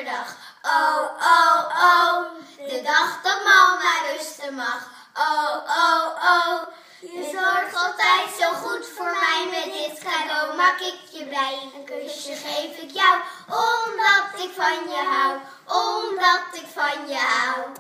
zaterdag. Oh, oh, oh, de dag dat mama rusten mag. Oh, oh, oh, je zorgt altijd zo goed voor mij. Met dit cadeau maak ik je blij. Een kusje geef ik jou, omdat ik van je hou. Omdat ik van je hou.